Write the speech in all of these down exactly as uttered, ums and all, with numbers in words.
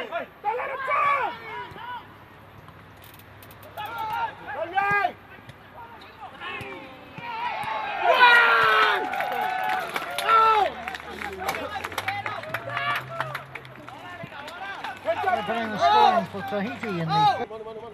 They're putting the scoring for Tahiti in the...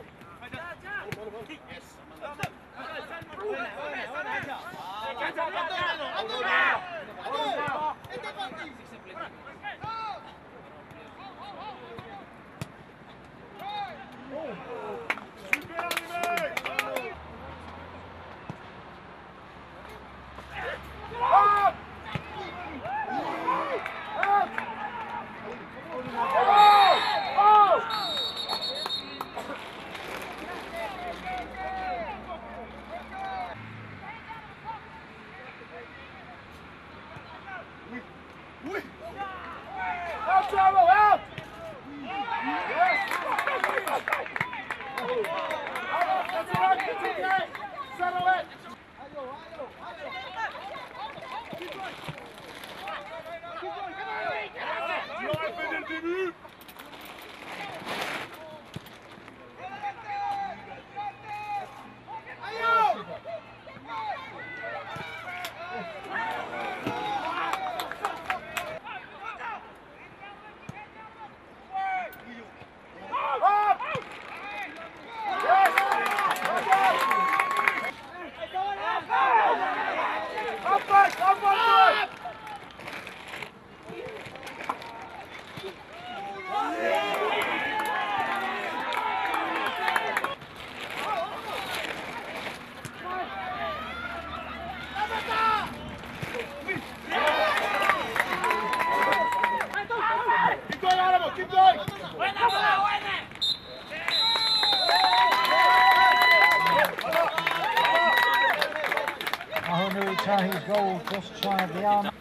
Mahonui Tahi's goal just shy of the arm.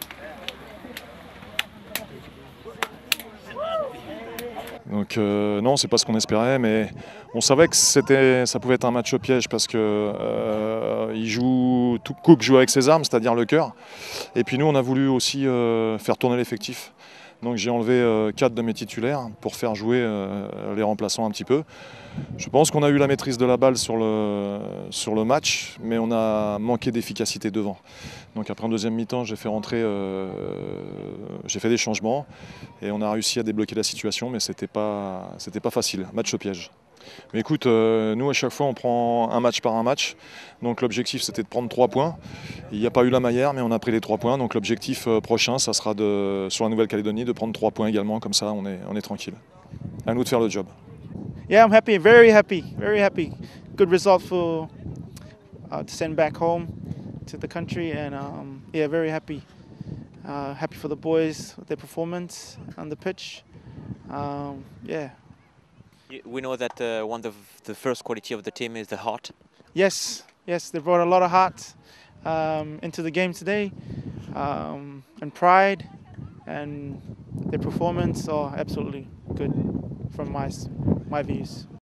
Donc euh, non, c'est pas ce qu'on espérait, mais on savait que c'était, ça pouvait être un match au piège parce que euh, il joue, tout Cook joue avec ses armes, c'est-à-dire le cœur. Et puis nous, on a voulu aussi euh, faire tourner l'effectif. Donc j'ai enlevé euh, quatre de mes titulaires pour faire jouer euh, les remplaçants un petit peu. Je pense qu'on a eu la maîtrise de la balle sur le, sur le match, mais on a manqué d'efficacité devant. Donc après en deuxième mi-temps, j'ai fait rentrer, euh, j'ai fait des changements et on a réussi à débloquer la situation, mais c'était pas, c'était pas facile, match au piège. Mais écoute, euh, nous à chaque fois on prend un match par un match, donc l'objectif c'était de prendre trois points. Il n'y a pas eu la Maillère, mais on a pris les trois points, donc l'objectif euh, prochain, ça sera de, sur la Nouvelle-Calédonie de prendre trois points également, comme ça on est, on est tranquille. À nous de faire le job. Yeah, I'm happy, very happy, very happy. Good result for uh, to send back home to the country, and um, yeah, very happy. Uh, happy for the boys, their performance on the pitch. Um, yeah. We know that uh, one of the first quality of the team is the heart. Yes, yes, they brought a lot of heart um, into the game today, um, and pride, and their performance are absolutely good from my my views.